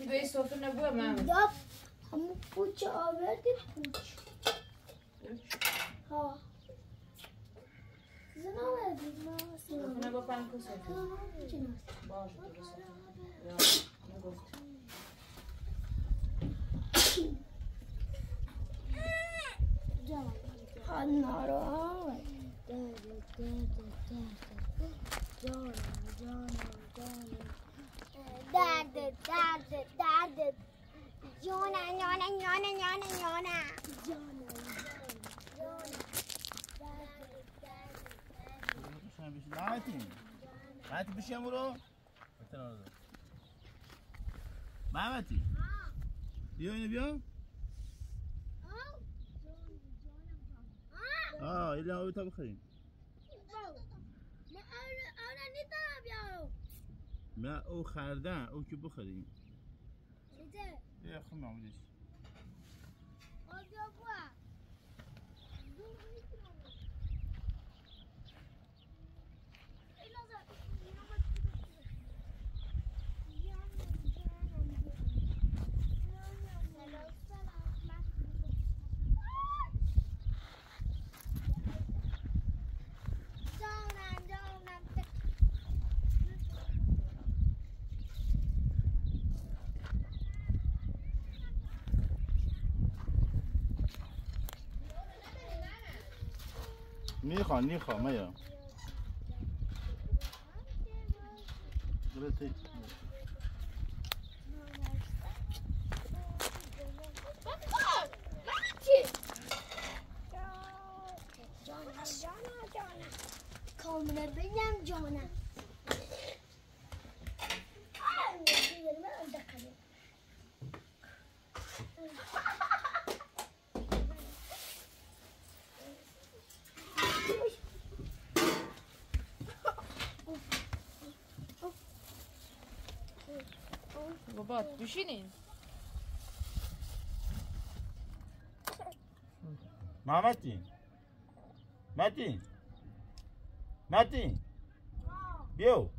به صوت نبوه من داب همون پوچ آوردی پوچ ها زن آوردی ما صوت نبوه پنکو صوت باشه درست نگفت نارو درد جانا محمدی بشیم برو محمدی بیا اینو بیا اینو آبی تا بخوریم نه او خردن او که بخوریم یه خون معمولیش نیخوام میا درسته کاملا بگم جانم بابا بشینین متین بیو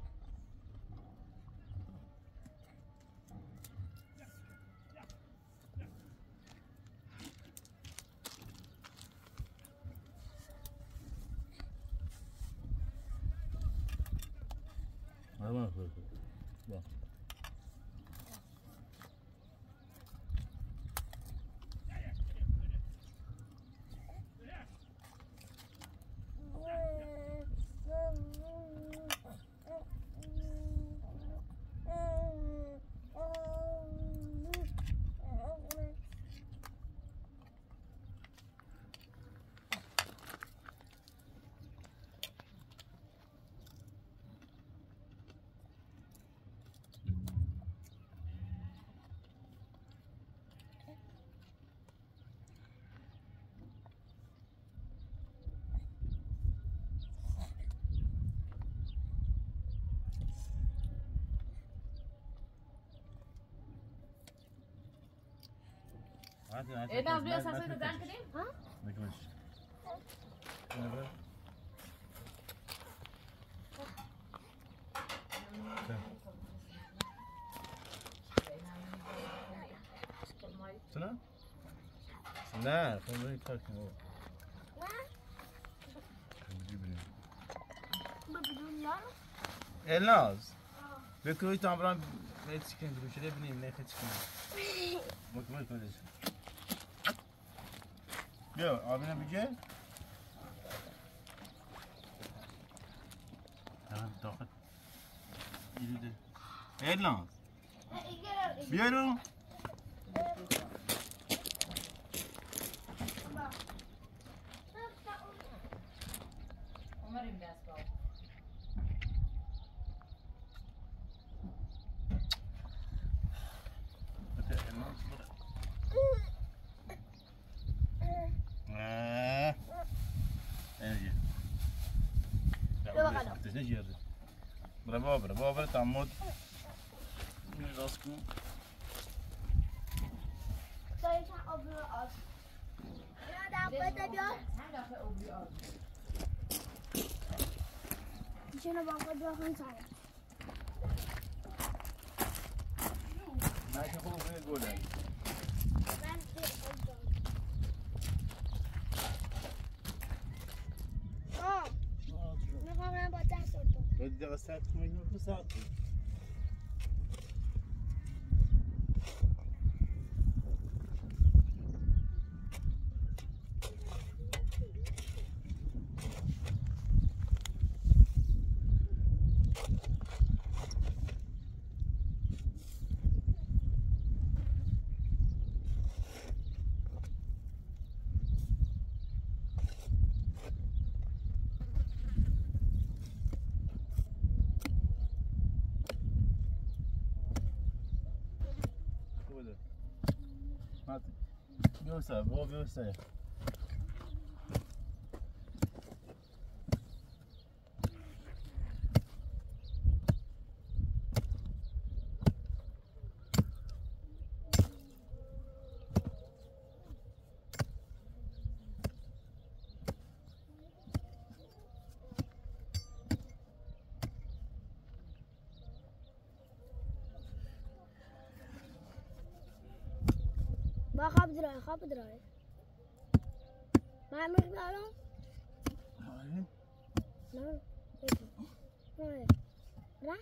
ایدان بیا ساسه تو دن کنیم؟ ها؟ نکنش چرا؟ نه خب بریم کار کنیم نه؟ الناز بکروی تامران میت چیکن درو شده بینیم نخه چیکن مکمل کنش بیا آبینا بگه داخل ایریده الناز بیا رو عمریم دست باید برا تعمد راست کن دایی چند آبی رو آب بیا دقیقه بیا هم داخل آبی آب میشه با خود بخون سرم گله میخوام من با دست رو باید دقیقه ساعت کنیم ساعت بیوسته بابا بیوسته با خواب درای من میخوام نه نه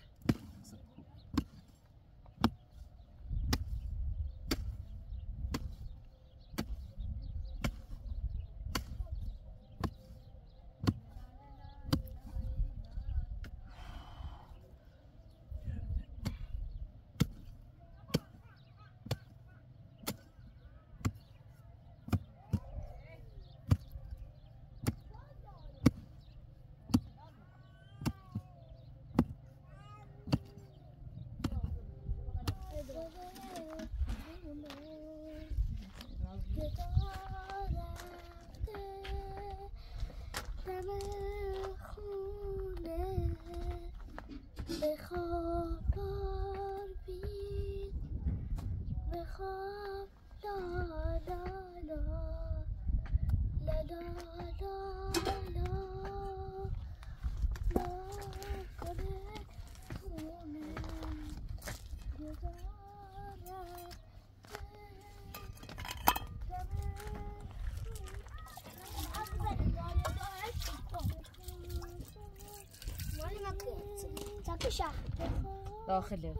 داخله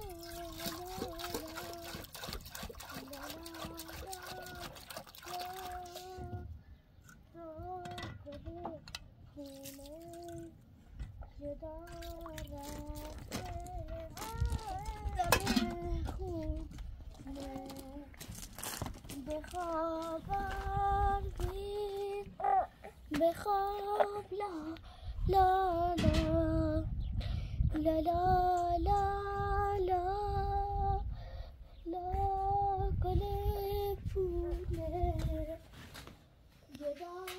بخواب لا لا لا لا لا لا لا لا گل پونه گدا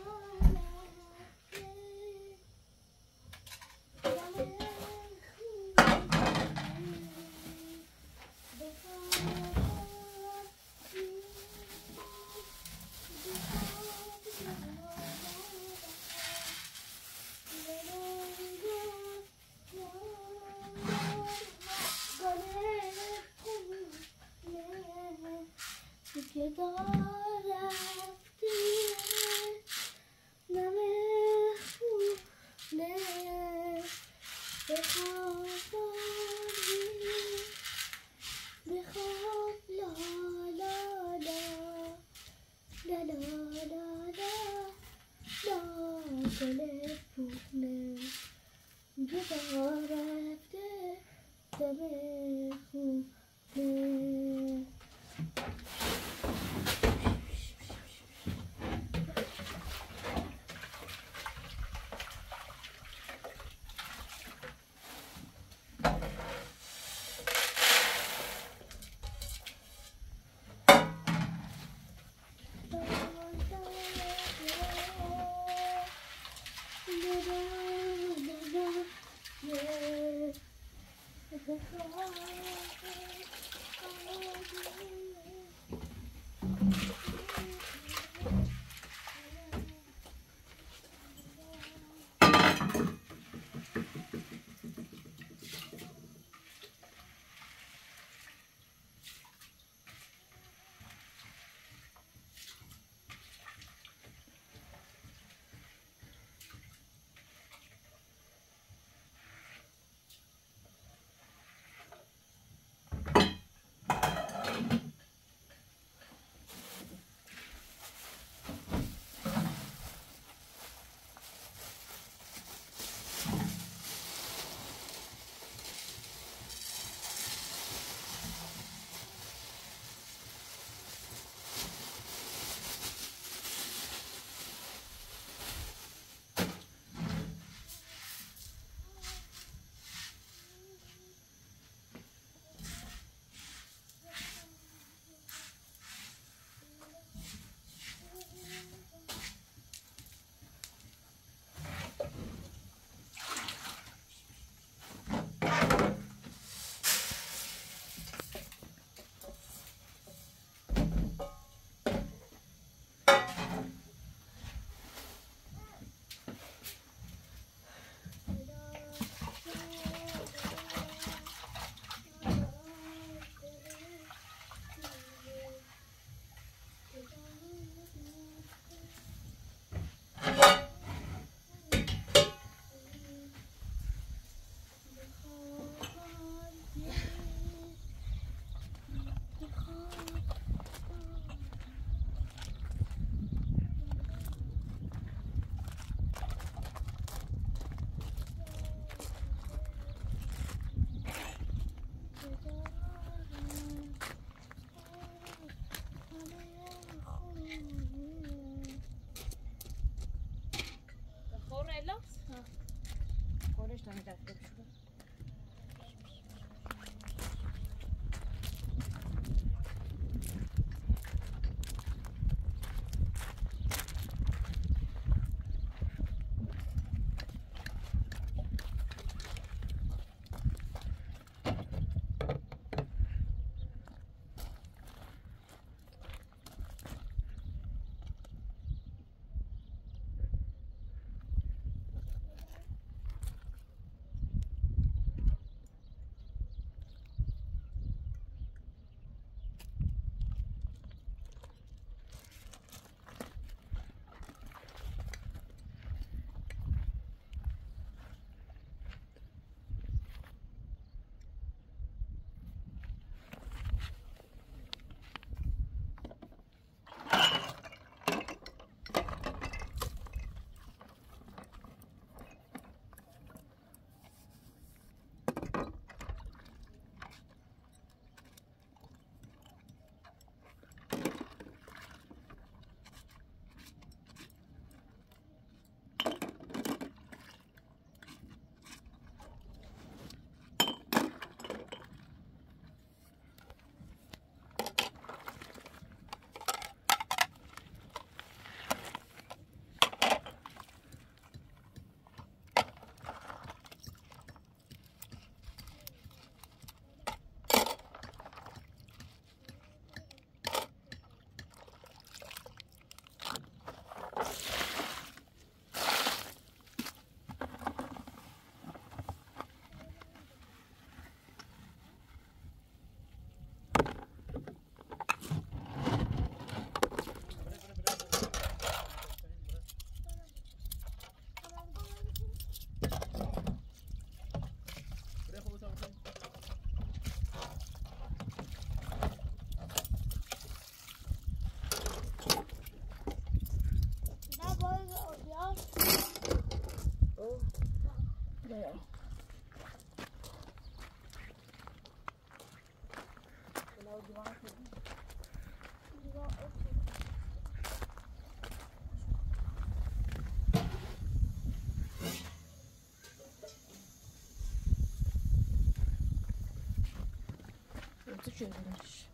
Tu çözmüş.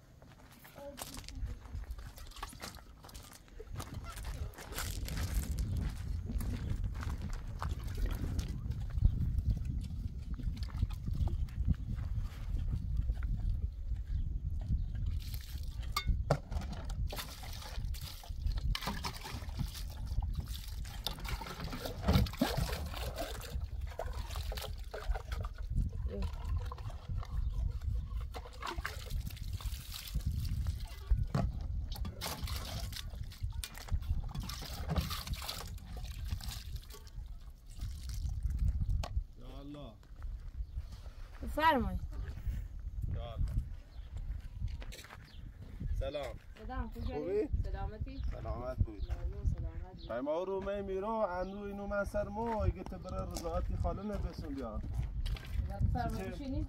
بفرمایید. سلام. سلام خوبی؟ سلامتی؟ سلامت بود. سلامت. ما رو میرو اندو اینو من سر مو اگه تو برای رضاعتی خاله نبسون بیان. بفرمایید بشینید.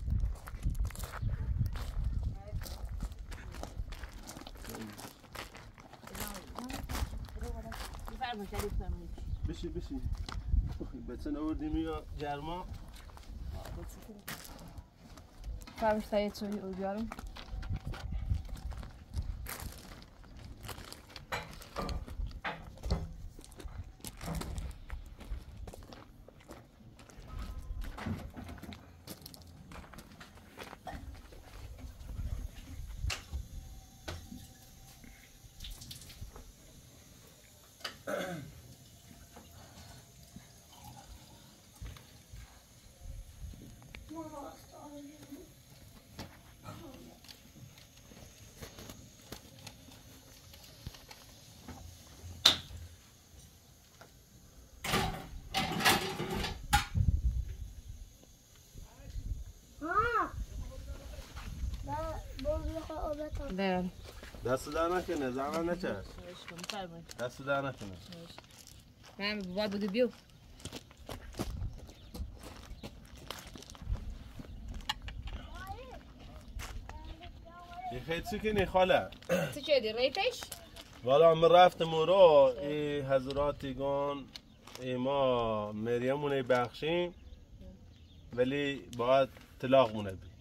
بفرمایید شریف فرمایید. بشی. بچن آوردیم یا گرما. بفرمایید سایت سوی او بیارم. بله. دست در نکنه زمان نچرد. بفرمایید. دست در نکنه. من باید بگو بیو. خیلی چی کنی خاله؟ چی شدی ریتش؟ والا من رفتم او را حضراتی گون ما مریمونه بخشیم ولی باید طلاق مونه بی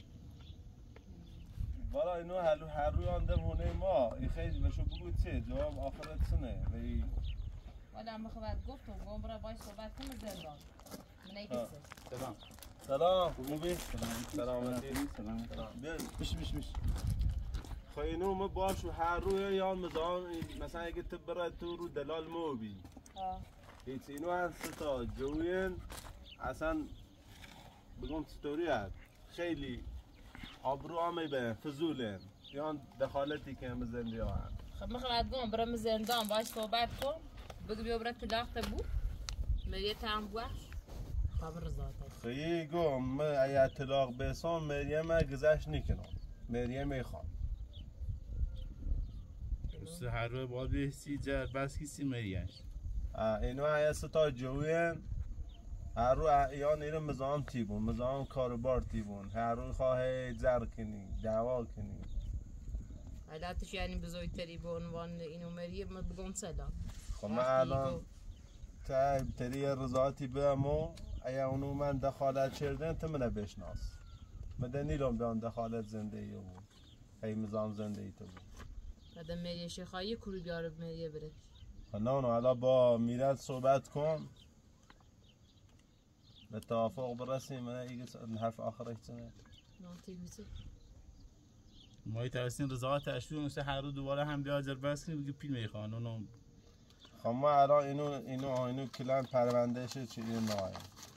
والا اینو هر روی آنده هونه ما این خیلی بشو بگو چه جواب آخرت سنه ولی والا هم بخواد گفتم گم برای باید صحبت کنم زندان من ای کسی سلام خوبی؟ سلامتی بیا بش خواهی اینو ما باشو هر روی یا مزان مثلا اگه تو برای تو رو دلال مو بی هیچ اینو هست تا جوین اصلا بگم ستوری هست خیلی آبرو آمی به فضولن یا دخالتی که هم زندی ها هم خب میخواد گم برای زندان باید صحبت کن بگو بیا برای طلاق تبو مریه تام بوش خبر رضایت خیلی گم ما اگه طلاق بسان مریم گذشت نکنم مریم میخوام است هر روز باید بهسی جر بس کسی مریش اینو اگه ستا جوین هر رو یا نیره مزام تیبون مزام کاربار تیبون هر رو خواه زر کنی دعوا کنی علتش یعنی بزرگتری به عنوان اینو مریه ما بگم سلام خب من الان تری رضایتی بهمو اگه اونو من دخالت کردن تو منو بشناس مده نیلم بیان دخالت زندگی بود هی مزام زندگی تو بود بعد مریه شیخایی کلو بیاره مریه بره نه الان با میرد صحبت کن به توافق برسیم من ایگه حرف آخرش چنه نانتی بیسی مایی ترسین رضایت اشتو مثل هر روز دوباره هم بیا جر بس کنی بگی پیل میخوان اونو خب ما الان اینو کلان پرونده شه چی این نای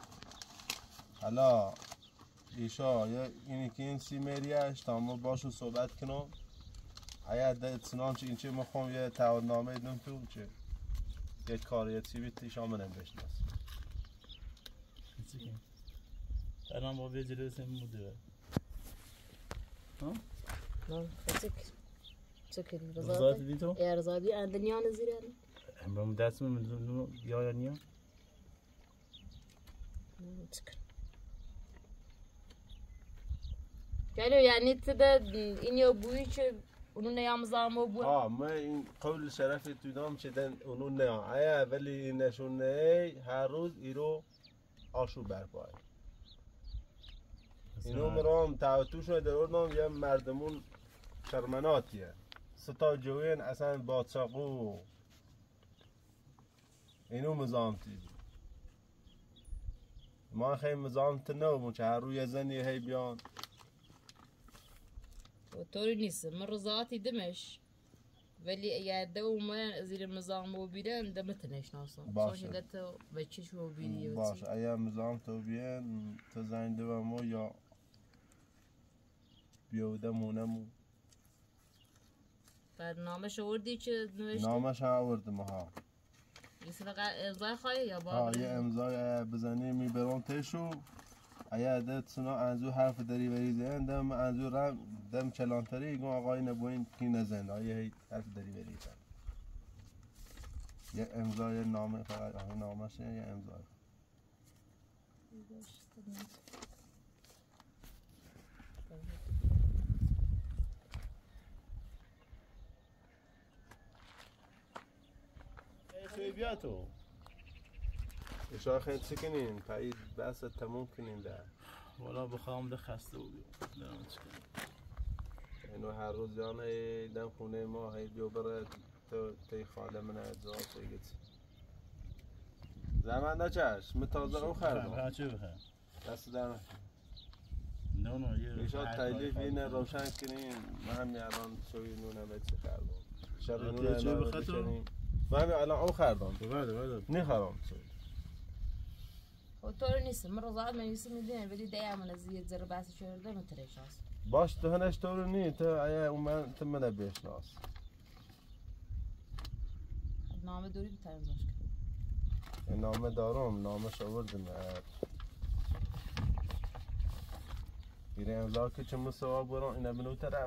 حالا ایشا یا اینی که این سی مریش تا ما باشو صحبت کنم اگر سنان چه این چه مخوام یه تعهدنامه دم تو چه یه کاری چی بیت ایشا منم بشناس چی الان با وجه رسیم موده ها نه چکر رضایت دی تو یا رضایتی اندنیا نزیره هم دست من یا نیا چکر قالوا يعني تدا إني أبوي شو ونون يام زام أبوه ما این قول شرف تو دام شدن اونو نه آیا ولی نشونه هر روز ایرو آشو برپای اینو مرام تعوتوشون در اردام یه مردمون شرمناتیه ستا جوین اصلا بادشاقو اینو مزام تیدی ما خیلی مزام تنو چه هر روی زنی هی بیان طوری نیست من رضاعتي دمش ولی اگر دو ما زیر مزام و بیرن دمت نشناسم باشه. چون دت بچه‌ش و بیری باش ایا مزام تو بیان تو زنده و مو یا بیودمونمو برنامه شوردی چه نوشتی؟ نامش آوردم ها یه صدقه امضای خواهی یا ها بابا؟ یه امضای بزنی میبرم تشو ایا دت سنا انزو حرف داری بریزن دم انزو رم دم چلانتری گو آقای نبوین کی نزن آیا حرف داری بریزن یه امضای نامه فقط آها نامشه یه امضای خیلی بیا تو اشاره خیلی چی کنین پایید بس تموم کنین ده والا بخوام ده خسته بودیم دارم چی کنم اینو هر روز یانه دم خونه ما هی بیو بره تو تی خاله من ادزار تیگت زمان نچش متازه رو خردم چه بخیر دست دارم نه یه ایشان تایلیف اینه روشن کنین من همین الان شوی نونه بچه خردم شر نونه چه الان بخیر تو؟ بچنین من همین الان او خردم بله نیخرم خب طوری نیست من رضاعت منویسی میدونم ولی دایم من از یه ذره بحث شورده مترشاس باش تو هنش طور نی تو ایا اومن تو منو بشناس نامه دوری بترم باش کن این نامه دارم نامش آوردم ایره امضا که چه مسوا برام اینا بنو طرف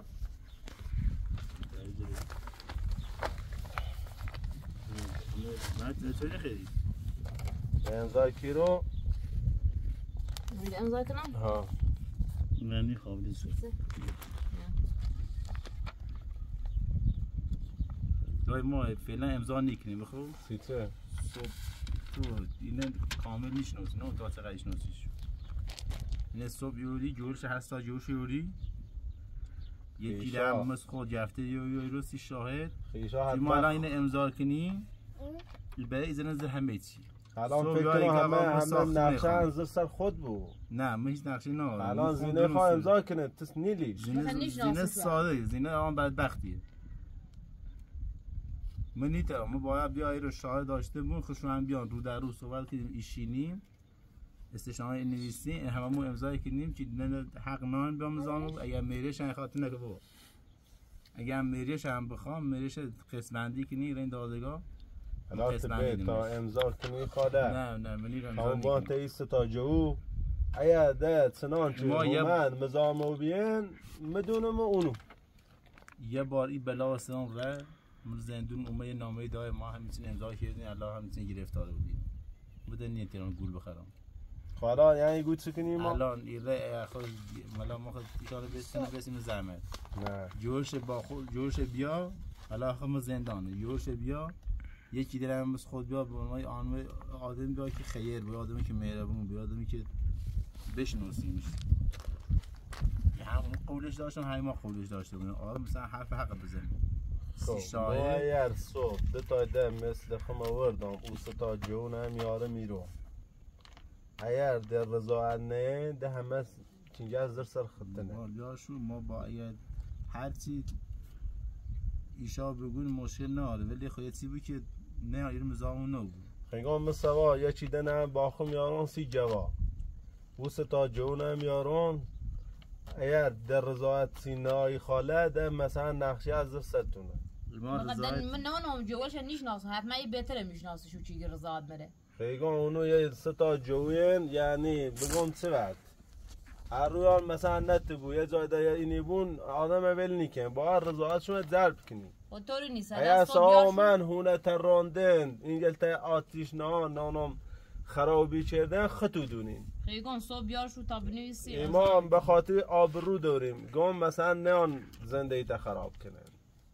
من چه خیلی امضا کی رو میگه امضا کنم؟ ها من میخوام لیست دای ما فعلا امضا نکنیم بخو سیته صبح تو اینه کامل میشناسی نه تا چقدر شناسیش اینه صبح یوری جورش هستا جورش یوری یکی خیشا. در مس خود جفته یوری سی شاهد خیشا ما الان حتما اینه امضا کنیم برای ایزن از همه چی الان صبح فکر یاری کنم که همه ساخته نقشه میخوام. انزر سر خود بود نه من هیچ نقشی نه الان زینه خواه امضا کنه تس نیلیش زینه ساده زینه الان بدبختیه من نیتم ما باید بیایی رو شاهد داشته بون خوشو هم بیان رو در رو صحبت کنیم ایشینیم استشنامه نویسیم هممون امضای کنیم که حق نان بیام زانو اگر میریش هم خاطر نگه بابا اگر میریش هم بخوام میریش قسمندی کنی این دادگاه الان تبه تا امضا کنی خواده نه من نیرم تا امضا با نکنم تیست تا جو ایا ده سنان چه ما یه- من مزامو بیان مدونم اونو یه بار این بلا و سلام ره من زندون اومه نامه دای ما همیتون امضا کردین الله همیتون گرفتار بودیم بده نیت تهران گول بخرم خدا یعنی گوت سکنی ما الان ایره خود ملا ما خود ایشالا بسیم زحمت نه جورش با خود جورش بیا حالا خود زندانه جورش بیا یکی دیرم بس خود بیا به عنوان آدم بیا که خیر بیا آدمی که مهربون بیا آدمی که بشناسیمش همون قولش داشتم همین ما قولش داشته بودیم آدم مثلا حرف حق بزنیم خب ما اگر صبح دو تا ده مثل خم آوردم او ستا جون هم یاره میرو اگر در رضاعت نه ده همه چینجا از در سر خطنه والیاشو ما باید هرچی ایشا بگون مشکل نداره ولی خواهی چی بود که نه این مزامون نبود خیلی مثلا یا چی دنه باخم یاران سی جوا او ستا جون هم یاران اگر در رضاعت سینای خاله ده مثلا نقشی از در سرتونه ما رضایت من نونم جوالش نشناسم حتما یه بهتره میشناسه شو چی رضاعت بره خیلی اونو یه ستا جوین یعنی بگم چه وقت هر رویان مثلا نتبو یه جای دیگه اینی بون آدم اول نیکن با رضاعتشون ضرب کنی خب طوری نیست ایا سا من هونه تراندن این گلته آتیش نانم خرابی کردن خطو دونین خیگان صبح بیار شو تا بنویسی ما به خاطر آبرو داریم گم مثلا نیان زندگی تا خراب کنن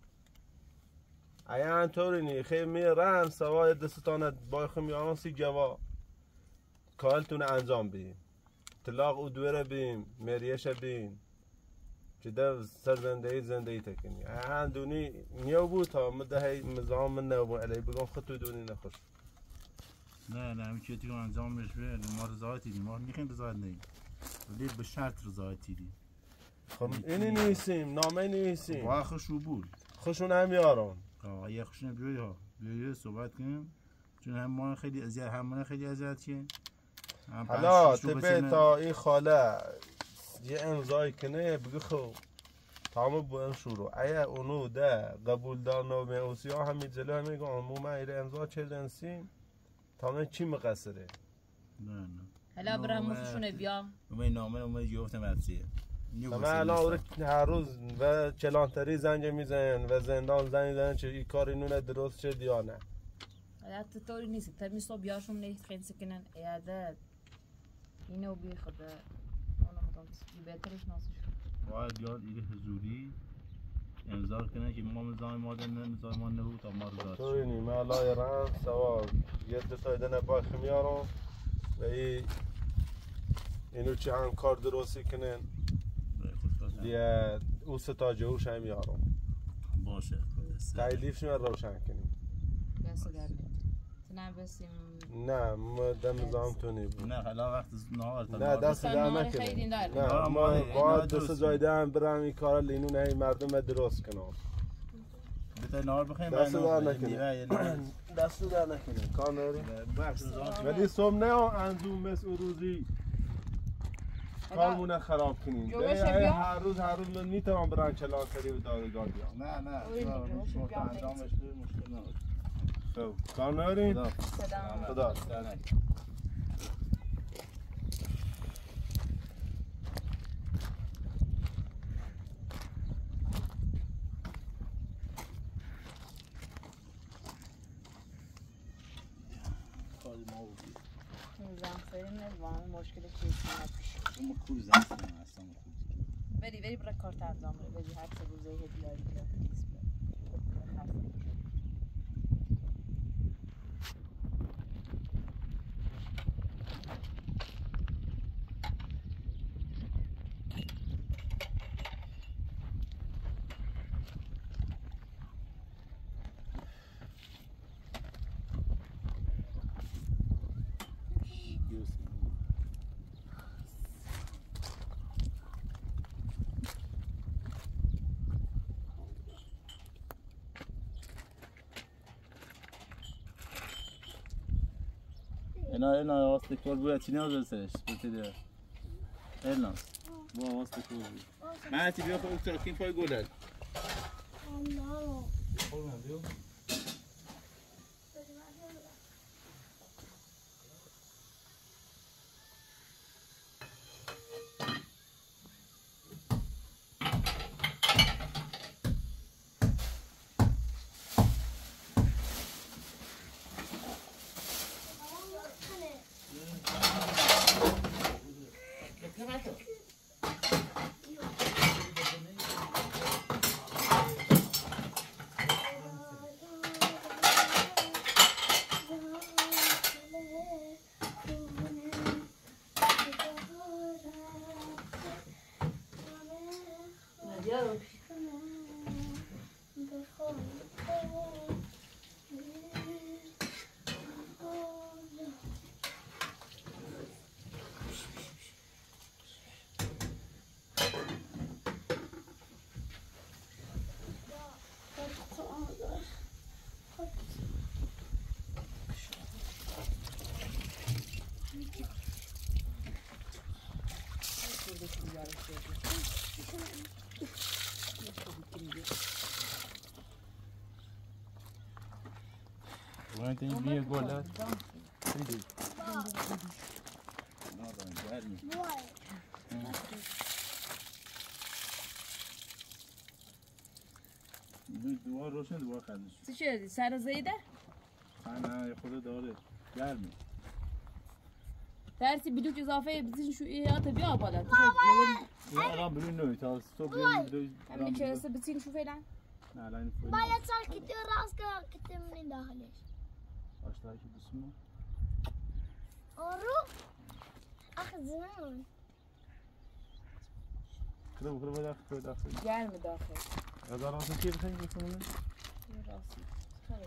ایا انطوری نی خیلی میرن سوای دستانت با خمیان سی جوا کارتون انجام بدیم طلاق او دوره بیم مریش بیم که در سر زندگی تکنی دونی نیو بود تا مده مزام من نبود علی بگم خطو دونی نخوش نه همین چیزی که انجام بشه ما رضایتی دیم ما میخوایم رضایت ندیم ولی به شرط رضایتی دیم خب اینی نیستیم نامه نیستیم با خوشو بود خوشون هم یارون اگه خوشون بیایی صحبت کنیم چون هم ما خیلی اذیت همونه خیلی اذیت چیه حالا تبه تا این خاله یه امضای کنه بگه خب تمام بوین شروع ایا اونو ده قبول دار نامه اوسیا همین جلو همین گم ما ایره امضا چه دنسیم تمام چی مقصره نه حالا برام خوشونه بیا من نامه گفتم افسیه من الان هر روز و کلانتری زنگ میزنن و زندان زنگ میزنن چه این کار اینو درست شد یا نه حتی طوری نیست تا میسو بیاشون نیست خیلی سکنن ایاده اینو بی خدا اونو مطمئن بهترش نازش باید بیاد ایره حضوری امضا کنه که ما مزای ما نبود تا ما رضایت طوری نی من الان رم سوال یه دو تا دنه باش میارم و اینو چه هم کار درستی کنن دیگه او ستا جوش هم یارم باشه تایلیفش رو روشن کنیم دست در نمیت بسیم نه ما دم زام تو نی نه حالا وقت نهار نه دست در نکنیم نه ما باید دست جایده هم برم این کارا لینو نه مردم درست کنم بهتر نهار بخوریم دست در نکنیم دست در نکنیم کار ناریم ولی صبح نه انجام مثل روزی کارمونه خراب کنیم هر روز من میتونم برم کلانتری و دادگاه بیام نه انجامش مشکل نداره خب کار ناریم خدا مشکل چیزی نباشه اون کوز هستم ولی برای کارت انجام بده ولی هر سه روزه هدیاری بیاد اینا واسه کار بود چی نیاز داشتش بده اینا با واسه کار بود من چی بیا خود ترکیم پای گلد وين تبي يقول لا تريد دوار روشن دوار خدش چی شدی سر زیده؟ نه خود داره گرمی ترسی بلوک اضافه بزنین شو ایات بیا بالا الان برو نوی تا صبح برو همین چه هسته بزنین شو فعلا نه الان فوری باید سال کتی راست که کتی من داخلش آشتایی که بسمو آرو آخه زمان خدا بخدا داخل گرم داخل غذا راستی کی بخیر بسمونه راستی خیلی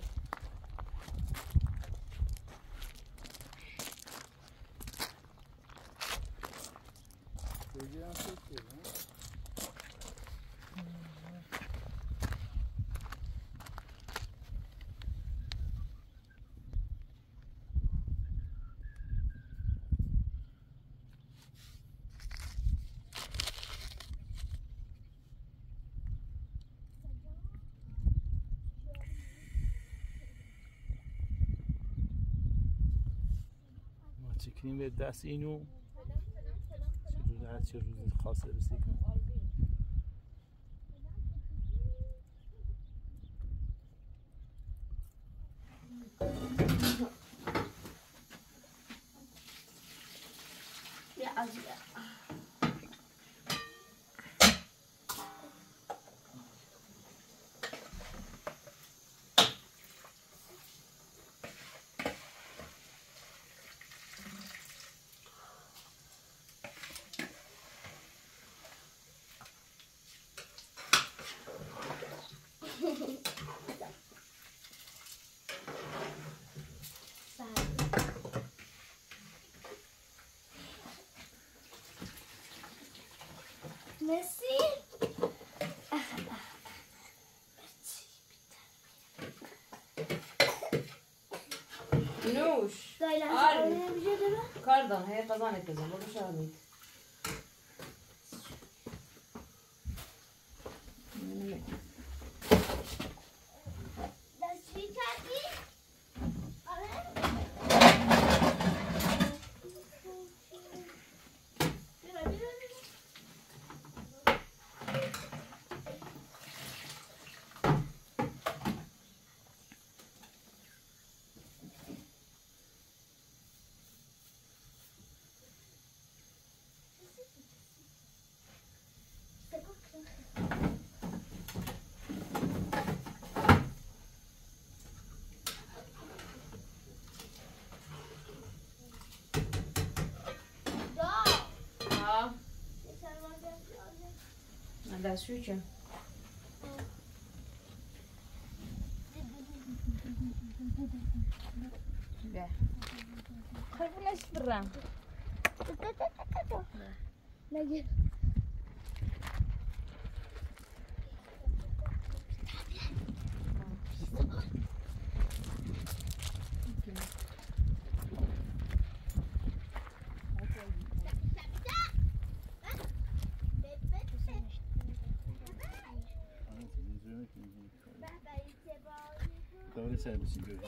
بگیرم چه چکنیم به دست اینو چه روز خاصه رسید کنیم مسی نوش دایلا آره. نمیشه داره کاردان هی قزانت بزن برو شامید دستشویی کردی؟ آره بیا بیا ها من دستشویی چه بیا خرفونش برم نگیر دوره سر بسیم بیرون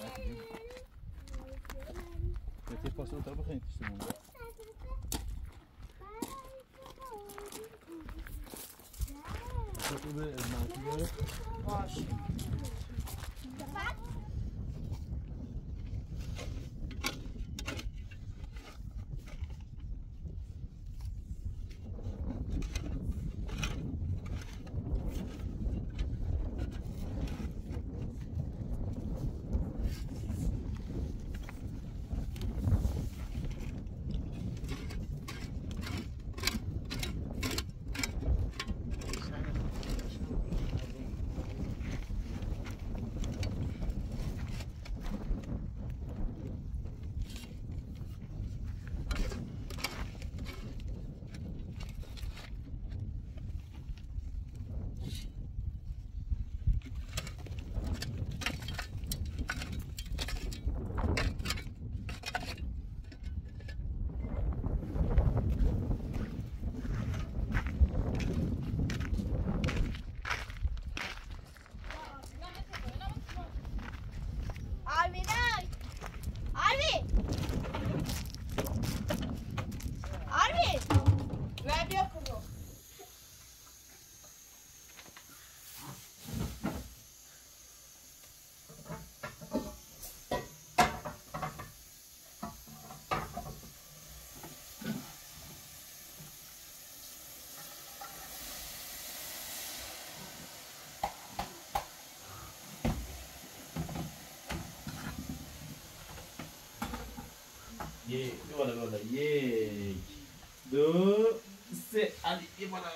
بهتر پاس رو تا بخواهید تشتمون خوبه از منطقه داره باش یه بالا یک دو سه علی یه بالا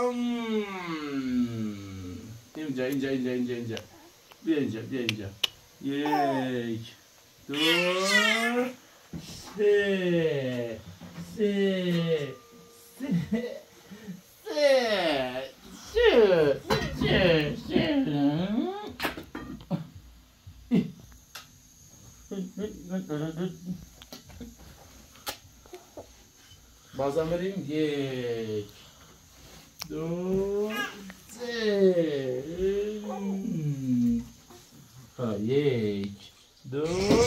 اینجا بیا اینجا یک دو سه بازم بریم یک دو سه یک دو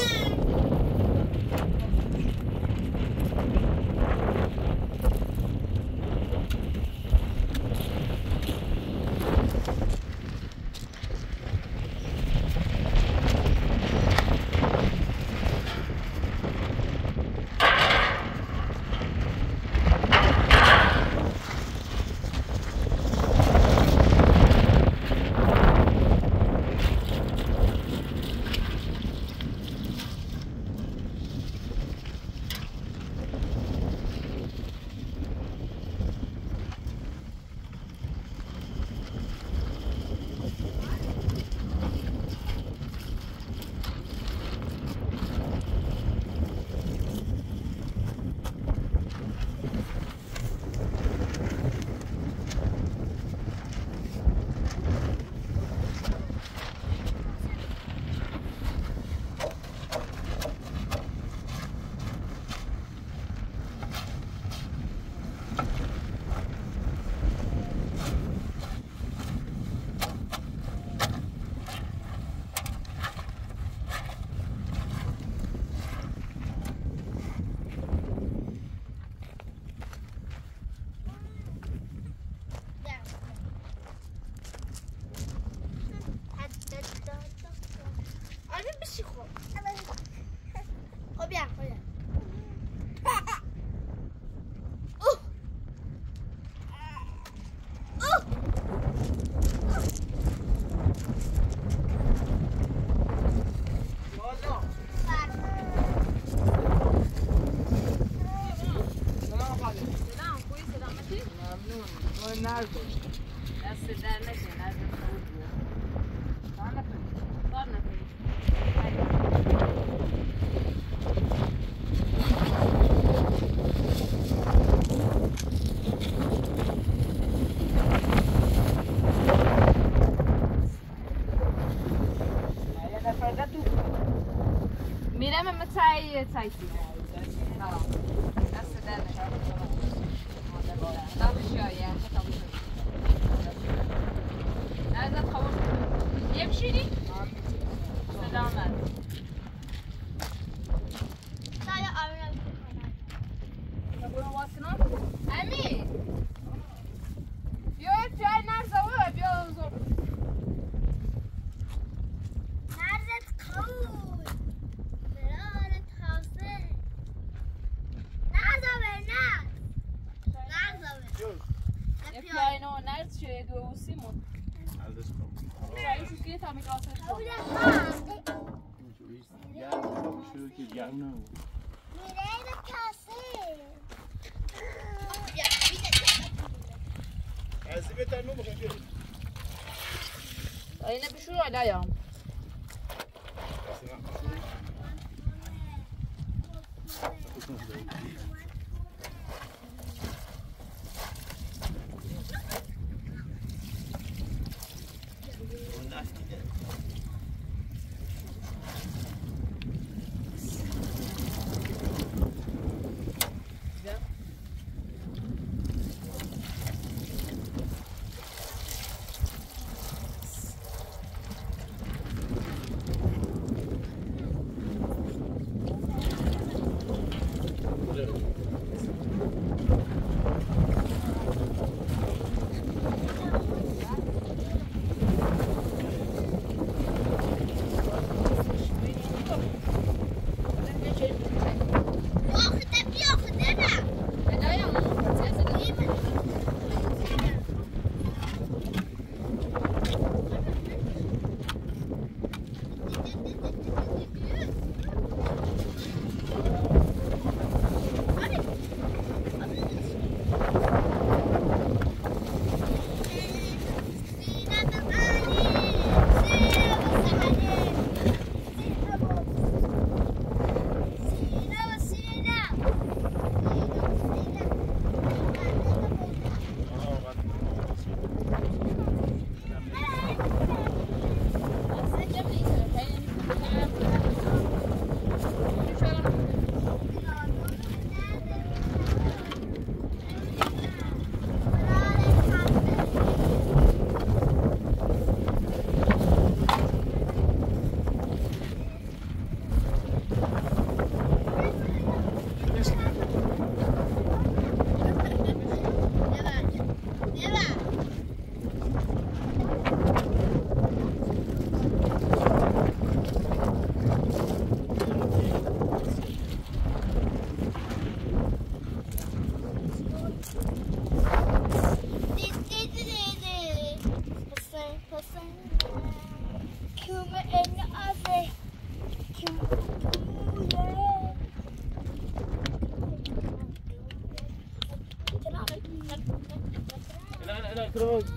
سایتی دست در نزد خواب یمشینی؟ سلامت سایه آمین برو واسنام امین بیا جای نرزوه بیا زور نرزت کود برارت حاصل نرزوه یه پیانو نرز شده دو اوسیمون شاید که تا میکاسه میره کاسه ازی بهتر نمیخوام اینه بشور علیم Hello.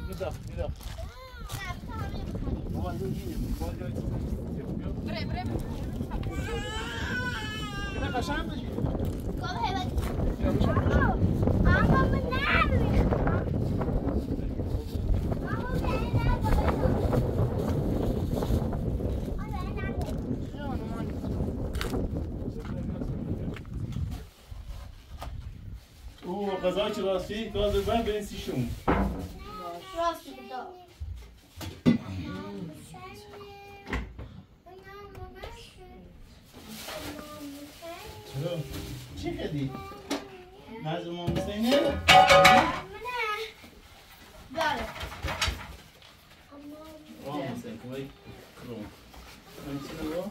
بدخ ماما یه بال جای بره كده قشنگ بشی Kom even. Mama benadering. Mama او غذا چه راستی گاز بر بنسیشون راست میگه. چی خدی؟ نزد ما حسینه؟ بله. حسین کمایی کرم من چی نگاه؟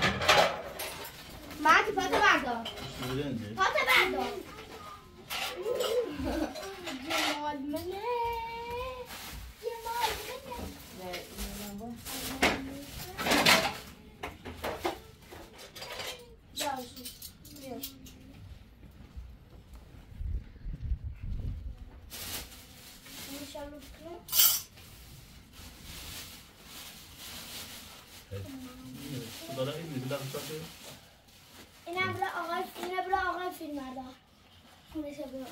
ماتی پاتو بردار. شیرنده پاتو بردار. جمال منه. جمال منه. اینم برای آقای فیلم بردار. خونش برای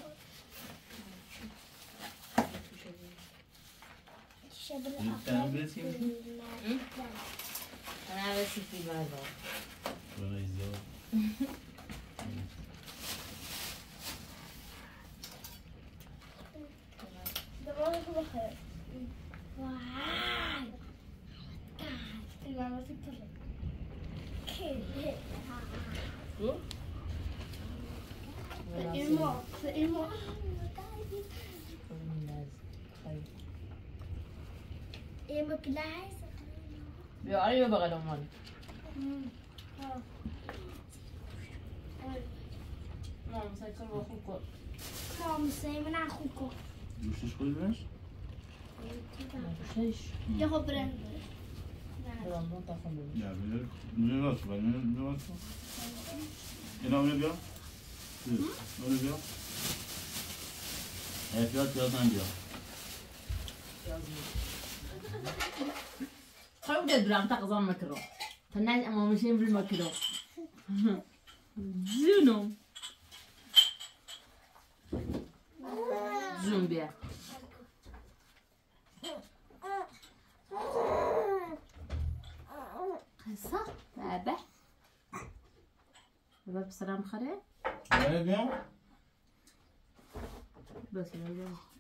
تنم برسیم؟ انا بس في بردار برایزا دوباره تو بخیر. وای. اینم تو ایمو كلاس بيعريوا بغلهم هون ماما مسكر واخوكم ماما سايبنا اخوكم دوشش کنیمش؟ شيش ياخذ برند يلا مو تاخذ نه بیر نه راست باید نه راست اینا اونو بیا اونو بیا احتیاط یادم بیا خلوا بدي برام تقزم مكرو فنان اما مشين بالمكرو زينو زوم بيا قصة بابا بابا بسلام خير بیا بس